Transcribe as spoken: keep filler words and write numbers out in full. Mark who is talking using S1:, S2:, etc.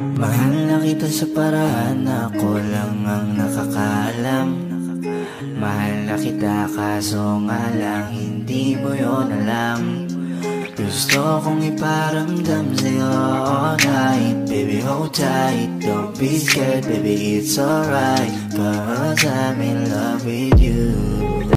S1: Mahal na kita sa paraan na ako lang ang nakakaalam. Mahal na kita kaso nga lang hindi mo yun alam. Gusto kong iparamdam sa'yo all night. Baby, hold tight, don't be scared, baby, it's alright. Cause I'm in love with you.